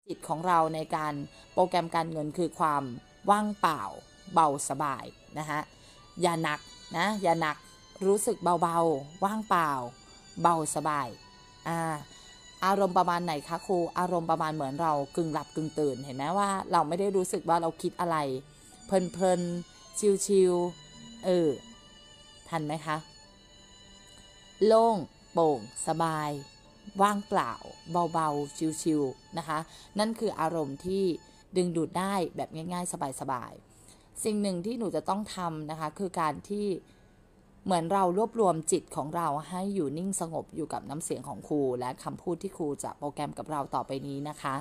จิตของเราในการโปรแกรมการเงินคือความว่างเปล่าเบาสบายนะคะอย่าหนักนะอย่าหนักรู้สึกเบาๆว่างเปล่าเบาสบายอารมณ์ประมาณไหนคะครูอารมณ์ประมาณเหมือนเรากึ่งหลับกึ่งตื่นเห็นไหมว่าเราไม่ได้รู้สึกว่าเราคิดอะไรเพลินๆชิลๆทันไหมคะโล่งโปร่งสบายว่างเปล่าเบาๆชิลๆนะคะนั่นคืออารมณ์ที่ดึงดูดได้แบบง่ายๆสบายๆสิ่งหนึ่งที่หนูจะต้องทำนะคะคือการที่เหมือนเรารวบรวมจิตของเราให้อยู่นิ่งสงบอยู่กับน้ำเสียงของครูและคำพูดที่ครูจะโปรแกรมกับเราต่อไปนี้นะคะ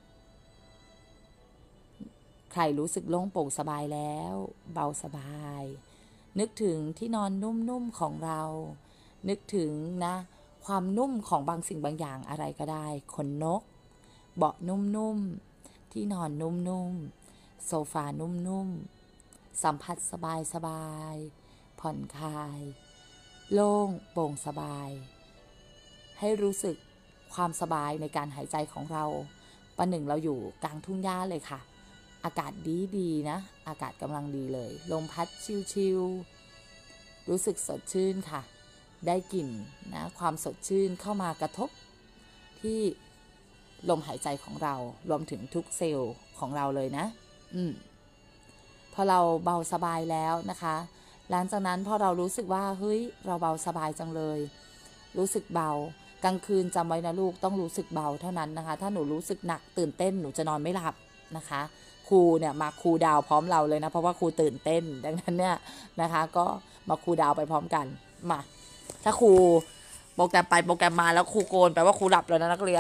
ใครรู้สึกโล่งโปร่งสบายแล้วเบาสบายนึกถึงที่นอนนุ่มๆของเรานึกถึงนะความนุ่มของบางสิ่งบางอย่างอะไรก็ได้ขนนกเบาะนุ่มๆที่นอนนุ่มๆโซฟานุ่มๆสัมผัสสบายๆผ่อนคลายโล่งโปร่งสบายให้รู้สึกความสบายในการหายใจของเราประหนึ่งเราอยู่กลางทุ่งหญ้าเลยค่ะอากาศดีนะอากาศกำลังดีเลยลมพัดชิวๆรู้สึกสดชื่นค่ะได้กลิ่นนะความสดชื่นเข้ามากระทบที่ลมหายใจของเรารวมถึงทุกเซลล์ของเราเลยนะพอเราเบาสบายแล้วนะคะหลังจากนั้นพอเรารู้สึกว่าเฮ้ยเราเบาสบายจังเลยรู้สึกเบากลางคืนจำไว้นะลูกต้องรู้สึกเบาเท่านั้นนะคะถ้าหนูรู้สึกหนักตื่นเต้นหนูจะนอนไม่หลับนะคะครูเนี่ยมาครูดาวพร้อมเราเลยนะเพราะว่าครูตื่นเต้นดังนั้นเนี่ยนะคะก็มาครูดาวไปพร้อมกันมาถ้าครูโปรแกรมไปโปรแกรมมาแล้วครูโกนแปลว่าครูหลับแล้วนะนักเรียน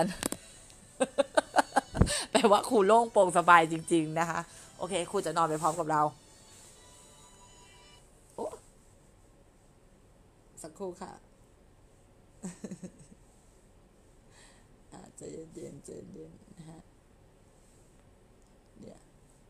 แปลว่าครูโล่งโปร่งสบายจริงๆนะคะโอเคครูจะนอนไปพร้อมกับเราโอ้สักครู่ค่ะใจเย็นนะฮะเนี่ย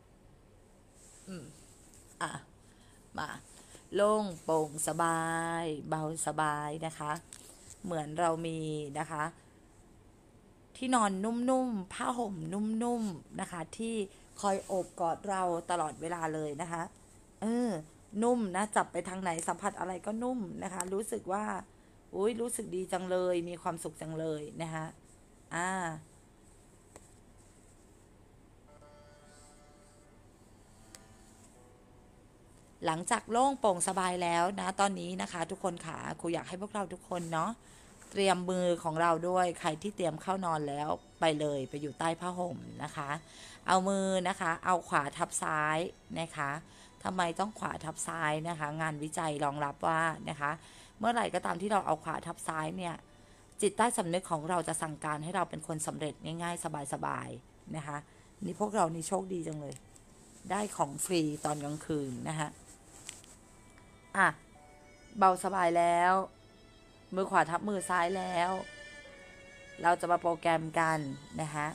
มาโล่งโปร่งสบายเบาสบายนะคะเหมือนเรามีนะคะที่นอนนุ่มๆผ้าห่มนุ่มๆนะคะที่คอยโอบกอดเราตลอดเวลาเลยนะคะนุ่มนะจับไปทางไหนสัมผัสอะไรก็นุ่มนะคะรู้สึกว่าอุ้ยรู้สึกดีจังเลยมีความสุขจังเลยนะคะหลังจากโล่งโปร่งสบายแล้วนะตอนนี้นะคะทุกคนค่ะครูอยากให้พวกเราทุกคนเนาะเตรียมมือของเราด้วยใครที่เตรียมเข้านอนแล้วไปเลยไปอยู่ใต้ผ้าห่มนะคะเอามือนะคะเอาขวาทับซ้ายนะคะทำไมต้องขวาทับซ้ายนะคะงานวิจัยรองรับว่านะคะเมื่อไหร่ก็ตามที่เราเอาขวาทับซ้ายเนี่ยจิตใต้สำนึกของเราจะสั่งการให้เราเป็นคนสำเร็จง่ายๆสบายๆนะคะนี่พวกเรานี่โชคดีจังเลยได้ของฟรีตอนกลางคืนนะคะเบาสบายแล้วมือขวาทับมือซ้ายแล้วเราจะมาโปรแกรมกันนะคะ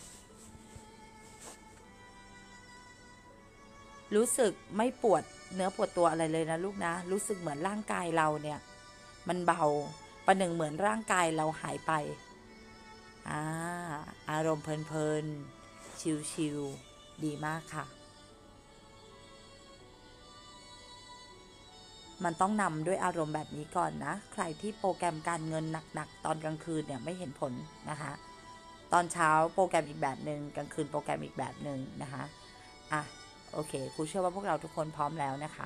รู้สึกไม่ปวดเนื้อปวดตัวอะไรเลยนะลูกนะรู้สึกเหมือนร่างกายเราเนี่ยมันเบาประหนึ่งเหมือนร่างกายเราหายไปอารมณ์เพลินๆชิลๆดีมากค่ะมันต้องนำด้วยอารมณ์แบบนี้ก่อนนะใครที่โปรแกรมการเงินหนักๆตอนกลางคืนเนี่ยไม่เห็นผลนะคะตอนเช้าโปรแกรมอีกแบบหนึ่งกลางคืนโปรแกรมอีกแบบหนึ่งนะคะโอเคครูเชื่อว่าพวกเราทุกคนพร้อมแล้วนะคะ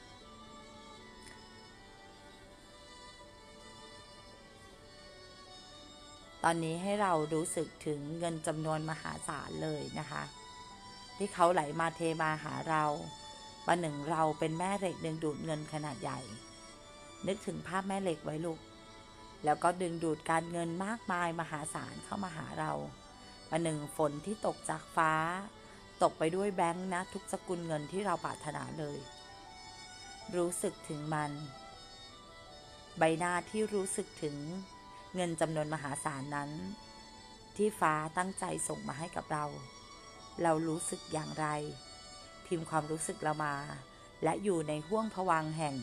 ตอนนี้ให้เรารู้สึกถึงเงินจำนวนมหาศาลเลยนะคะที่เขาไหลมาเทมาหาเราประหนึ่งเราเป็นแม่เหล็กดึงดูดเงินขนาดใหญ่นึกถึงภาพแม่เหล็กไว้ลูกแล้วก็ดึงดูดการเงินมากมายมหาศาลเข้ามาหาเราประหนึ่งฝนที่ตกจากฟ้าตกไปด้วยแบงค์นะทุกสกุลเงินที่เราปรารถนาเลยรู้สึกถึงมันใบหน้าที่รู้สึกถึงเงินจำนวนมหาศาลนั้นที่ฟ้าตั้งใจส่งมาให้กับเรารู้สึกอย่างไรพิมพ์ความรู้สึกเรามาและอยู่ในห้วงภวังค์แห่ง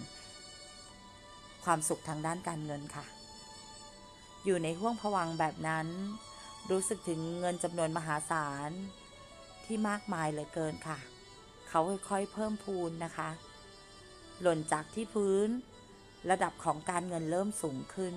ความสุขทางด้านการเงินค่ะอยู่ในห้วงภวังค์แบบนั้นรู้สึกถึงเงินจำนวนมหาศาลที่มากมายเหลือเกินค่ะเขาค่อยๆเพิ่มพูนนะคะหล่นจากที่พื้นระดับของการเงินเริ่มสูงขึ้น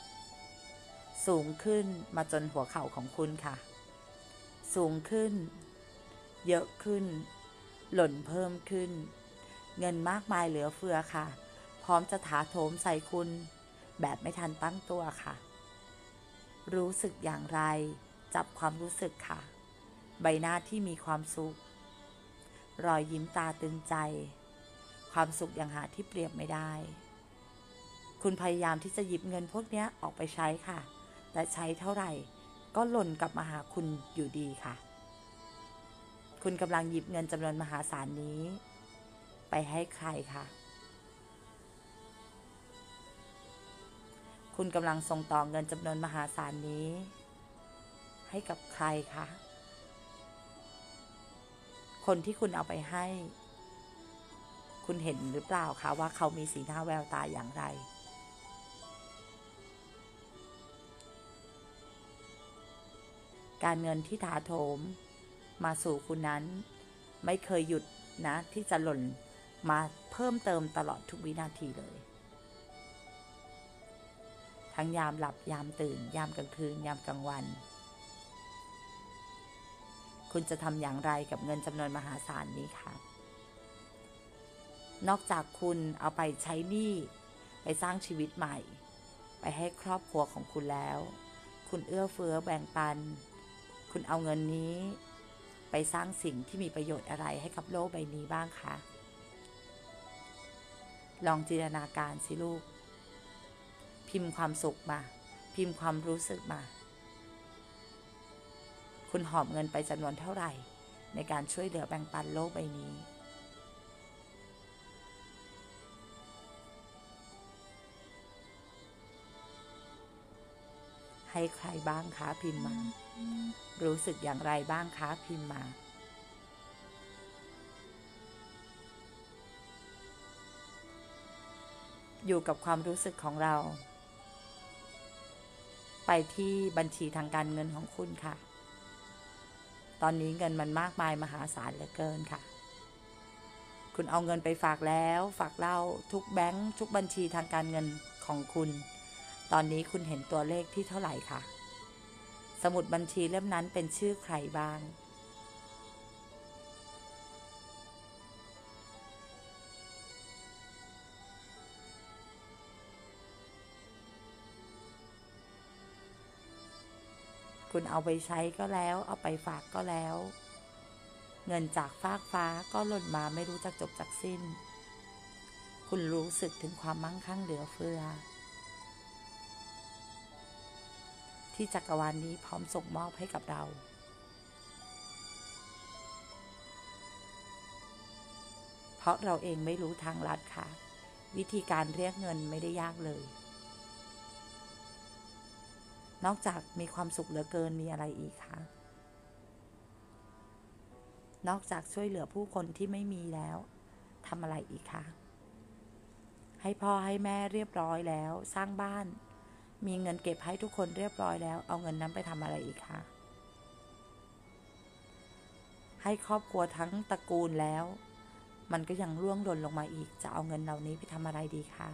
มาจนหัวเข่าของคุณค่ะสูงขึ้นเยอะขึ้นหล่นเพิ่มขึ้นเงินมากมายเหลือเฟือค่ะพร้อมจะถาโถมใส่คุณแบบไม่ทันตั้งตัวค่ะรู้สึกอย่างไรจับความรู้สึกค่ะใบหน้าที่มีความสุขรอยยิ้มตาตึงใจความสุขอย่างหาที่เปรียบไม่ได้คุณพยายามที่จะหยิบเงินพวกนี้ออกไปใช้ค่ะแต่ใช้เท่าไหร่ก็หล่นกลับมาหาคุณอยู่ดีค่ะคุณกำลังหยิบเงินจำนวนมหาศาลนี้ไปให้ใครคะคุณกำลังส่งต่อเงินจำนวนมหาศาลนี้ให้กับใครคะคนที่คุณเอาไปให้คุณเห็นหรือเปล่าคะว่าเขามีสีหน้าแววตาอย่างไรการเงินที่ถาโถมมาสู่คุณนั้นไม่เคยหยุดนะที่จะหล่นมาเพิ่มเติมตลอดทุกวินาทีเลยทั้งยามหลับยามตื่นยามกลางคืนยามกลางวันคุณจะทำอย่างไรกับเงินจำนวนมหาศาลนี้คะนอกจากคุณเอาไปใช้หนี้ไปสร้างชีวิตใหม่ไปให้ครอบครัวของคุณแล้วคุณเอื้อเฟื้อแบ่งปันคุณเอาเงินนี้ไปสร้างสิ่งที่มีประโยชน์อะไรให้กับโลกใบนี้บ้างคะลองจินตนาการสิลูกพิมพ์ความสุขมาพิมพ์ความรู้สึกมาคุณหอบเงินไปจำนวนเท่าไหร่ในการช่วยเหลือแบ่งปันโลกใบนี้ให้ใครบ้างคะพิมพ์มารู้สึกอย่างไรบ้างคะพิมพ์มาอยู่กับความรู้สึกของเราไปที่บัญชีทางการเงินของคุณค่ะตอนนี้เงินมันมากมายมหาศาลเหลือเกินค่ะคุณเอาเงินไปฝากแล้วฝากเล่าทุกแบงค์ทุกบัญชีทางการเงินของคุณตอนนี้คุณเห็นตัวเลขที่เท่าไหร่คะสมุดบัญชีเล่มนั้นเป็นชื่อใครบ้างคุณเอาไปใช้ก็แล้วเอาไปฝากก็แล้วเงินจากฟากฟ้าก็หล่นมาไม่รู้จักจบจักสิ้นคุณรู้สึกถึงความมั่งคั่งเหลือเฟือที่จักรวาลนี้พร้อมส่งมอบให้กับเราเพราะเราเองไม่รู้ทางลัดค่ะวิธีการเรียกเงินไม่ได้ยากเลยนอกจากมีความสุขเหลือเกินมีอะไรอีกคะนอกจากช่วยเหลือผู้คนที่ไม่มีแล้วทำอะไรอีกคะให้พ่อให้แม่เรียบร้อยแล้วสร้างบ้านมีเงินเก็บให้ทุกคนเรียบร้อยแล้วเอาเงินนั้นไปทำอะไรอีกคะให้ครอบครัวทั้งตระกูลแล้วมันก็ยังร่วงหล่นลงมาอีกจะเอาเงินเหล่านี้ไปทำอะไรดีคะ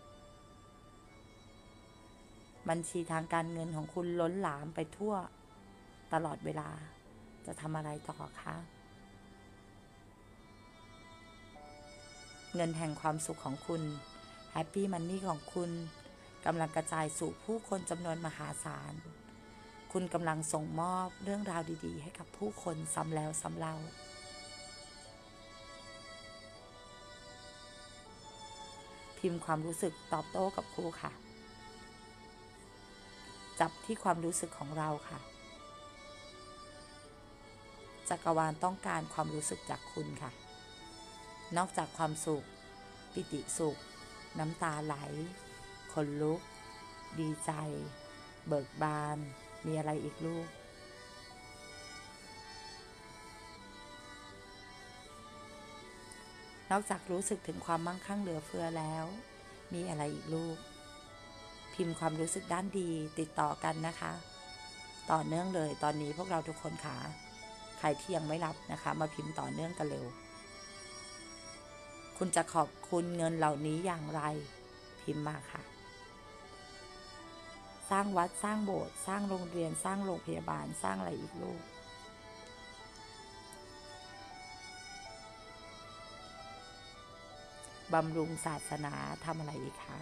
บัญชีทางการเงินของคุณล้นหลามไปทั่วตลอดเวลาจะทำอะไรต่อคะเงินแห่งความสุขของคุณแฮปปี้มันนี่ของคุณกำลังกระจายสู่ผู้คนจำนวนมหาศาลคุณกำลังส่งมอบเรื่องราวดีๆให้กับผู้คนซ้ำแล้วซ้ำเล่าพิมพ์ความรู้สึกตอบโต้กับครูค่ะจับที่ความรู้สึกของเราค่ะจักรวาลต้องการความรู้สึกจากคุณค่ะนอกจากความสุขปิติสุขน้ำตาไหลขนลุกดีใจเบิกบานมีอะไรอีกลูกนอกจากรู้สึกถึงความมั่งคั่งเหลือเฟือแล้วมีอะไรอีกลูกพิมพ์ความรู้สึกด้านดีติดต่อกันนะคะต่อเนื่องเลยตอนนี้พวกเราทุกคนค่ะใครที่ยังไม่รับนะคะมาพิมพ์ต่อเนื่องกันเร็วคุณจะขอบคุณเงินเหล่านี้อย่างไรพิมพ์มาค่ะสร้างวัดสร้างโบสถ์สร้างโรงเรียนสร้างโรงพยาบาลสร้างอะไรอีกลูกบำรุงศาสนาทำอะไรอีกคะ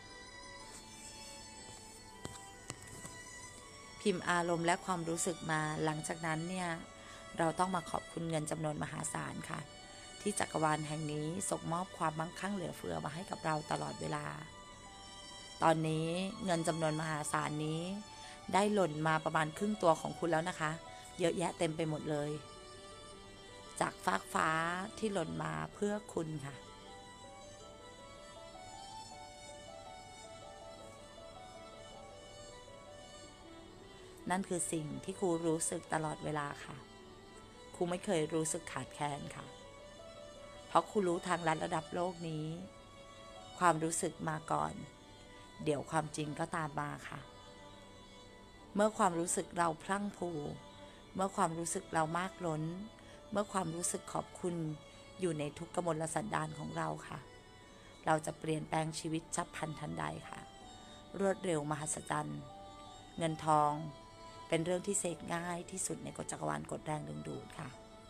พิมพ์อารมณ์และความรู้สึกมาหลังจากนั้นเนี่ยเราต้องมาขอบคุณเงินจำนวนมหาศาลค่ะที่จักรวาลแห่งนี้ส่งมอบความมั่งคั่งเหลือเฟือมาให้กับเราตลอดเวลาตอนนี้เงินจำนวนมหาศาลนี้ได้หล่นมาประมาณครึ่งตัวของคุณแล้วนะคะเยอะแยะเต็มไปหมดเลยจากฟากฟ้าที่หล่นมาเพื่อคุณค่ะนั่นคือสิ่งที่ครูรู้สึกตลอดเวลาค่ะครูไม่เคยรู้สึกขาดแคลนค่ะเพราะครูรู้ทางลัดระดับโลกนี้ความรู้สึกมาก่อนเดี๋ยวความจริงก็ตามมาค่ะเมื่อความรู้สึกเราพลั่งพรูเมื่อความรู้สึกเรามากล้นเมื่อความรู้สึกขอบคุณอยู่ในทุกกมลสันดานของเราค่ะเราจะเปลี่ยนแปลงชีวิตฉับพลันทันใดค่ะรวดเร็วมหัศจรรย์เงินทองเป็นเรื่องที่เสกง่ายที่สุดในกฎจักรวาลกฎแรงดึงดูดค่ะ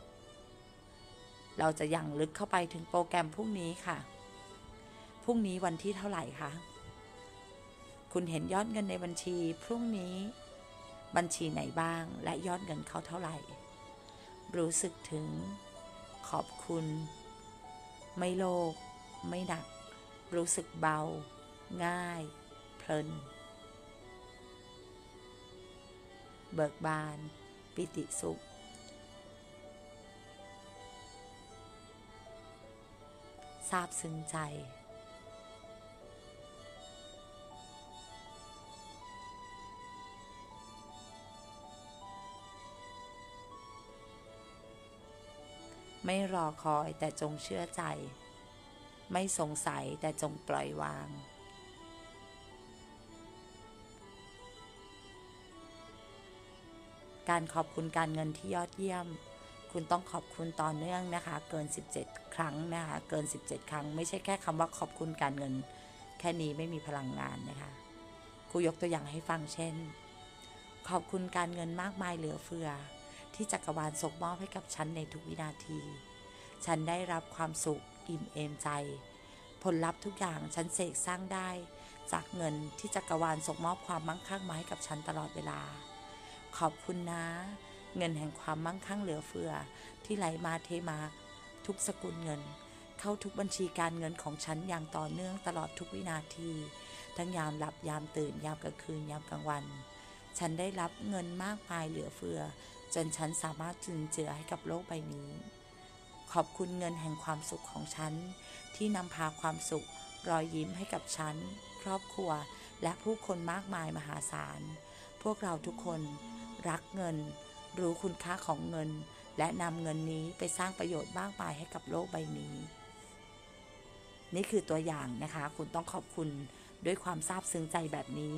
เราจะยังลึกเข้าไปถึงโปรแกรมพรุ่งนี้ค่ะพรุ่งนี้วันที่เท่าไหร่คะคุณเห็นยอดเงินในบัญชีพรุ่งนี้บัญชีไหนบ้างและยอดเงินเขาเท่าไหร่รู้สึกถึงขอบคุณไม่โลภไม่หนักรู้สึกเบาง่ายเพลินเบิกบานปิติสุขซาบซึ้งใจไม่รอคอยแต่จงเชื่อใจไม่สงสัยแต่จงปล่อยวางการขอบคุณการเงินที่ยอดเยี่ยมคุณต้องขอบคุณต่อเนื่องนะคะเกิน17ครั้งนะคะเกิน17ครั้งไม่ใช่แค่คำว่าขอบคุณการเงินแค่นี้ไม่มีพลังงานนะคะครูยกตัวอย่างให้ฟังเช่นขอบคุณการเงินมากมายเหลือเฟือที่จักรวาลส่งมอบให้กับฉันในทุกวินาทีฉันได้รับความสุขอิ่มเอมใจผลลัพธ์ทุกอย่างฉันเสกสร้างได้จากเงินที่จักรวาลส่งมอบความมั่งคั่งมาให้กับฉันตลอดเวลาขอบคุณนะเงินแห่งความมั่งคั่งเหลือเฟือที่ไหลมาเทมาทุกสกุลเงินเข้าทุกบัญชีการเงินของฉันอย่างต่อเนื่องตลอดทุกวินาทีทั้งยามหลับยามตื่นยามกลางคืนยามกลางวันฉันได้รับเงินมากมายเหลือเฟือจนฉันสามารถจุนเจือให้กับโลกใบนี้ขอบคุณเงินแห่งความสุขของฉันที่นำพาความสุขรอยยิ้มให้กับฉันครอบครัวและผู้คนมากมายมหาศาลพวกเราทุกคนรักเงินรู้คุณค่าของเงินและนำเงินนี้ไปสร้างประโยชน์มากมายให้กับโลกใบนี้นี่คือตัวอย่างนะคะคุณต้องขอบคุณด้วยความซาบซึ้งใจแบบนี้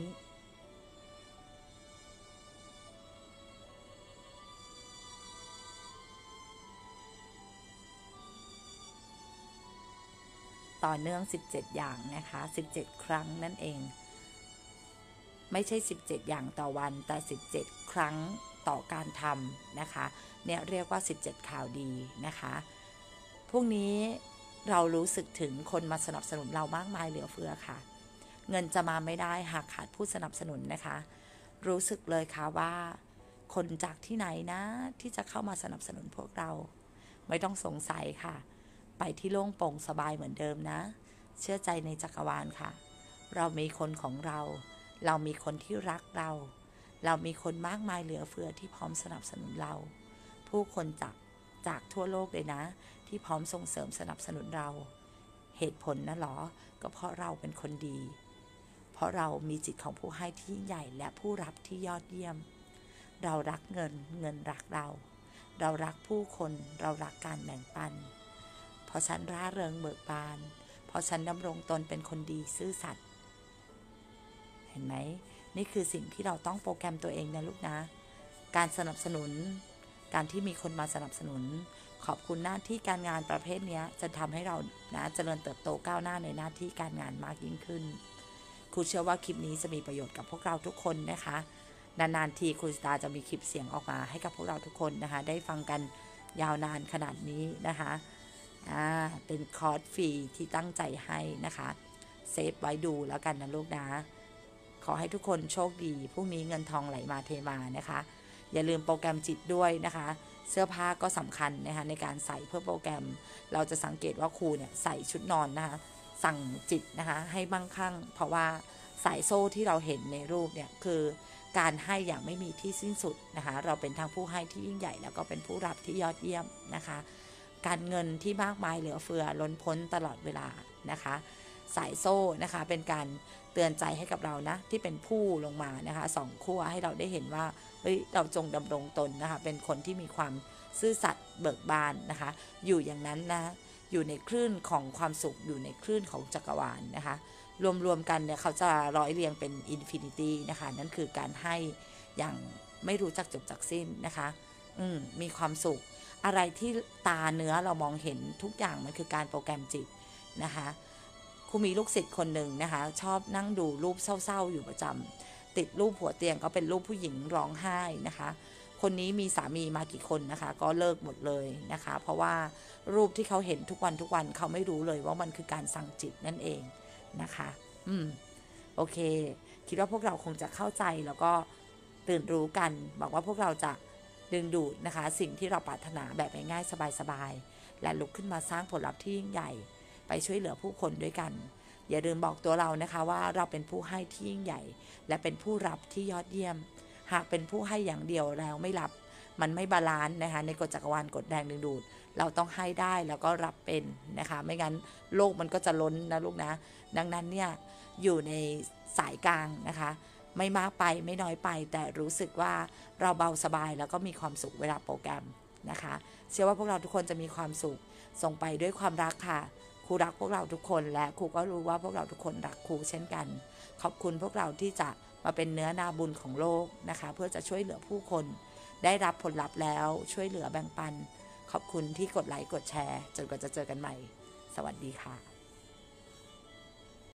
ต่อเนื่อง17อย่างนะคะ17ครั้งนั่นเองไม่ใช่17อย่างต่อวันแต่17ครั้งต่อการทำนะคะเนี่ยเรียกว่า17ข่าวดีนะคะพวกนี้เรารู้สึกถึงคนมาสนับสนุนเรามากมายเหลือเฟือค่ะเงินจะมาไม่ได้หากขาดผู้สนับสนุนนะคะรู้สึกเลยค่ะว่าคนจากที่ไหนนะที่จะเข้ามาสนับสนุนพวกเราไม่ต้องสงสัยค่ะไปที่โล่งโปร่งสบายเหมือนเดิมนะเชื่อใจในจักรวาลค่ะเรามีคนของเรามีคนที่รักเรามีคนมากมายเหลือเฟือที่พร้อมสนับสนุนเราผู้คนจากทั่วโลกเลยนะที่พร้อมส่งเสริมสนับสนุนเราเหตุผลนะหรอก็เพราะเราเป็นคนดีเพราะเรามีจิตของผู้ให้ที่ใหญ่และผู้รับที่ยอดเยี่ยมเรารักเงินรักเรารักผู้คนเรารักการแบ่งปันเพราะฉันร่าเริงเบิกบานเพราะฉันดำรงตนเป็นคนดีซื่อสัตย์เห็นไหมนี่คือสิ่งที่เราต้องโปรแกรมตัวเองนะลูกนะการสนับสนุนการที่มีคนมาสนับสนุนขอบคุณหน้าที่การงานประเภทนี้จะทำให้เรานะเจริญเติบโตก้าวหน้าในหน้าที่การงานมากยิ่งขึ้นครูเชื่อว่าคลิปนี้จะมีประโยชน์กับพวกเราทุกคนนะคะนานๆทีครูสตาร์จะมีคลิปเสียงออกมาให้กับพวกเราทุกคนนะคะได้ฟังกันยาวนานขนาดนี้นะคะเป็นคอร์สฟรีที่ตั้งใจให้นะคะเซฟไว้ดูแล้วกันนะลูกนะขอให้ทุกคนโชคดีพรุ่งนี้เงินทองไหลมาเทมานะคะอย่าลืมโปรแกรมจิตด้วยนะคะเสื้อผ้าก็สำคัญนะคะในการใส่เพื่อโปรแกรมเราจะสังเกตว่าครูเนี่ยใส่ชุดนอนนะคะสั่งจิตนะคะให้มั่งคั่งเพราะว่าสายโซ่ที่เราเห็นในรูปเนี่ยคือการให้อย่างไม่มีที่สิ้นสุดนะคะเราเป็นทั้งผู้ให้ที่ยิ่งใหญ่แล้วก็เป็นผู้รับที่ยอดเยี่ยมนะคะการเงินที่มากมายเหลือเฟือล้นพ้นตลอดเวลานะคะสายโซ่นะคะเป็นการเตือนใจให้กับเรานะที่เป็นผู้ลงมานะคะสองขั้วให้เราได้เห็นว่าเฮ้ยเราจงดำรงตนนะคะเป็นคนที่มีความซื่อสัตย์เบิกบานนะคะอยู่อย่างนั้นนะอยู่ในคลื่นของความสุขอยู่ในคลื่นของจักรวาลนะคะรวมกันเนี่ยเขาจะร้อยเรียงเป็นอินฟินิตี้นะคะนั่นคือการให้อย่างไม่รู้จักจบจักสิ้นนะคะมีความสุขอะไรที่ตาเนื้อเรามองเห็นทุกอย่างมันคือการโปรแกรมจิตนะคะครูมีลูกศิษย์คนหนึ่งนะคะชอบนั่งดูรูปเศร้าๆอยู่ประจำติดรูปหัวเตียงก็เป็นรูปผู้หญิงร้องไห้นะคะคนนี้มีสามีมากี่คนนะคะก็เลิกหมดเลยนะคะเพราะว่ารูปที่เขาเห็นทุกวันเขาไม่รู้เลยว่ามันคือการสั่งจิตนั่นเองนะคะโอเคคิดว่าพวกเราคงจะเข้าใจแล้วก็ตื่นรู้กันบอกว่าพวกเราจะดึงดูดนะคะสิ่งที่เราปรารถนาแบบง่ายๆสบายๆและลุกขึ้นมาสร้างผลลัพธ์ที่ยิ่งใหญ่ไปช่วยเหลือผู้คนด้วยกันอย่าลืมบอกตัวเรานะคะว่าเราเป็นผู้ให้ที่ยิ่งใหญ่และเป็นผู้รับที่ยอดเยี่ยมหากเป็นผู้ให้อย่างเดียวแล้วไม่รับมันไม่บาลานซ์นะคะในกฎจักรวาลกฎแรงดึงดูดเราต้องให้ได้แล้วก็รับเป็นนะคะไม่งั้นโลกมันก็จะล้นนะลูกนะดังนั้นเนี่ยอยู่ในสายกลางนะคะไม่มากไปไม่น้อยไปแต่รู้สึกว่าเราเบาสบายแล้วก็มีความสุขเวลาโปรแกรมนะคะเชื่อว่าพวกเราทุกคนจะมีความสุขส่งไปด้วยความรักค่ะครูรักพวกเราทุกคนและครูก็รู้ว่าพวกเราทุกคนรักครูเช่นกันขอบคุณพวกเราที่จะมาเป็นเนื้อนาบุญของโลกนะคะเพื่อจะช่วยเหลือผู้คนได้รับผลลัพธ์แล้วช่วยเหลือแบ่งปันขอบคุณที่กดไลค์กดแชร์จนกว่าจะเจอกันใหม่สวัสดีค่ะ